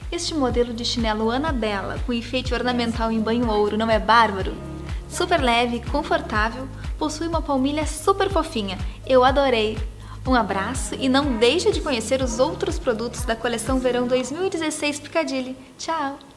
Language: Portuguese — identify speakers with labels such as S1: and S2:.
S1: Este modelo de chinelo Anabella com enfeite ornamental em banho ouro não é bárbaro? Super leve, confortável, possui uma palmilha super fofinha. Eu adorei! Um abraço e não deixe de conhecer os outros produtos da coleção Verão 2016 Picadilly. Tchau!